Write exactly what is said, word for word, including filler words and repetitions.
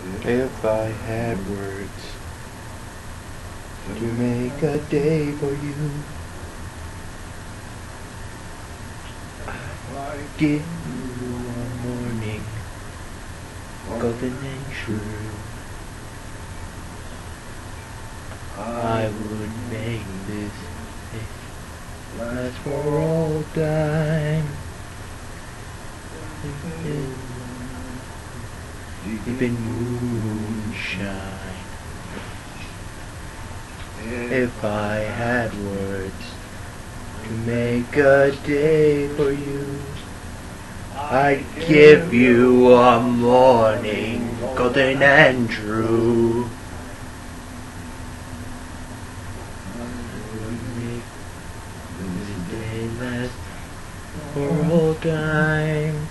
If I had words to make a day for you, I'd give you a morning, golden and true. I would make this day last for all time. Deep in moonshine. If I had words to make a day for you, I'd give you a morning, golden and true. I would make this day last for all time.